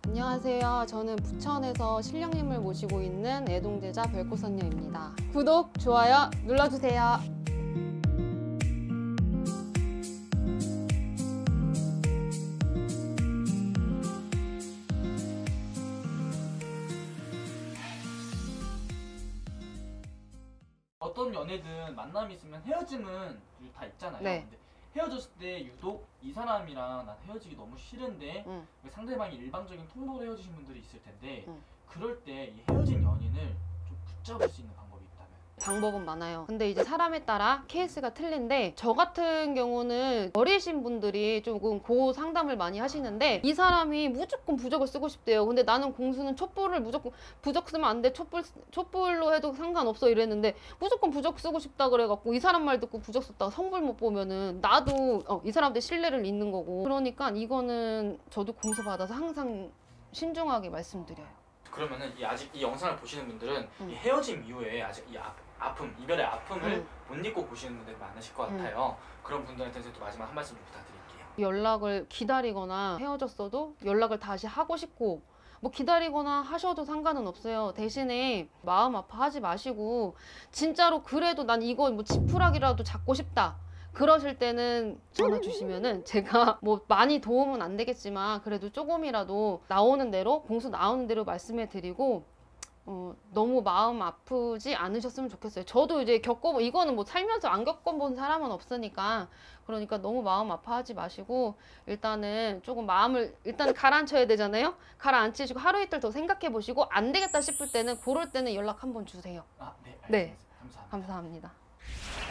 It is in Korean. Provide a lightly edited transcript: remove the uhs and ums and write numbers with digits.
안녕하세요. 저는 부천에서 신령님을 모시고 있는 애동제자 별꽃선녀입니다. 구독, 좋아요 눌러주세요. 어떤 연애든 만남이 있으면 헤어짐은 다 있잖아요. 네. 근데 헤어졌을 때 유독 이 사람이랑 난 헤어지기 너무 싫은데 상대방이 일방적인 통보로 헤어지신 분들이 있을 텐데 그럴 때 이 헤어진 연인을 좀 붙잡을 수 있는 방법이 있다면? 방법은 많아요. 근데 이제 사람에 따라 케이스가 틀린데, 저 같은 경우는 어리신 분들이 조금 고 상담을 많이 하시는데, 이 사람이 무조건 부적을 쓰고 싶대요. 근데 나는 공수는 촛불을 무조건 부적 쓰면 안 돼, 촛불로 해도 상관없어 이랬는데 무조건 부적 쓰고 싶다 그래갖고 이 사람 말 듣고 부적 썼다가 성불 못 보면은 나도 이 사람한테 신뢰를 잃는 거고. 그러니까 이거는 저도 공수 받아서 항상 신중하게 말씀드려요. 그러면은 아직 이 영상을 보시는 분들은 이 헤어짐 이후에 아직 이 아픔, 이별의 아픔을 못 잊고 보시는 분들이 많으실 것 같아요. 그런 분들한테는 또 마지막 한 말씀 좀 부탁드릴게요. 연락을 기다리거나 헤어졌어도 연락을 다시 하고 싶고, 뭐 기다리거나 하셔도 상관은 없어요. 대신에 마음 아파하지 마시고, 진짜로 그래도 난 이거 뭐 지푸라기라도 잡고 싶다 그러실 때는 전화 주시면은 제가 뭐 많이 도움은 안 되겠지만 그래도 조금이라도 나오는 대로, 공수 나오는 대로 말씀해 드리고, 너무 마음 아프지 않으셨으면 좋겠어요. 저도 이제 이거는 뭐 살면서 안 겪어본 사람은 없으니까, 그러니까 너무 마음 아파하지 마시고 일단은 조금 마음을 일단 가라앉혀야 되잖아요. 가라앉히시고 하루 이틀 더 생각해 보시고, 안 되겠다 싶을 때는, 그럴 때는 연락 한번 주세요. 네, 알겠습니다. 네. 감사합니다. 감사합니다.